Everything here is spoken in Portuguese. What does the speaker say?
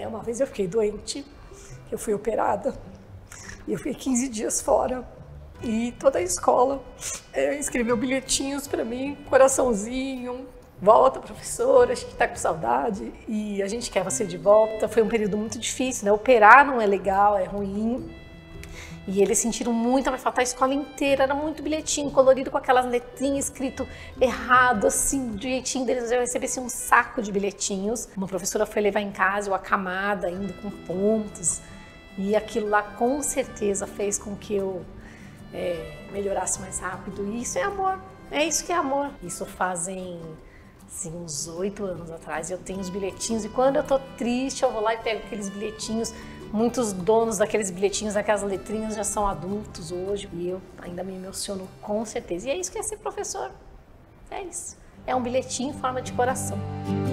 Uma vez eu fiquei doente, eu fui operada e eu fiquei 15 dias fora. E toda a escola escreveu bilhetinhos para mim, coraçãozinho, volta professora, acho que tá com saudade e a gente quer você de volta. Foi um período muito difícil, né? Operar não é legal, é ruim. E eles sentiram muito, vai faltar a escola inteira, era muito bilhetinho colorido com aquelas letrinhas escrito errado, assim, do jeitinho deles. Eu recebi assim, um saco de bilhetinhos. Uma professora foi levar em casa, eu acamada, ainda com pontos. E aquilo lá com certeza fez com que eu melhorasse mais rápido. E isso é amor, é isso que é amor. Isso fazem assim, uns 8 anos atrás. Eu tenho os bilhetinhos e quando eu tô triste eu vou lá e pego aqueles bilhetinhos. Muitos donos daqueles bilhetinhos, daquelas letrinhas já são adultos hoje e eu ainda me emociono com certeza. E é isso que é ser professor, é isso. É um bilhetinho em forma de coração.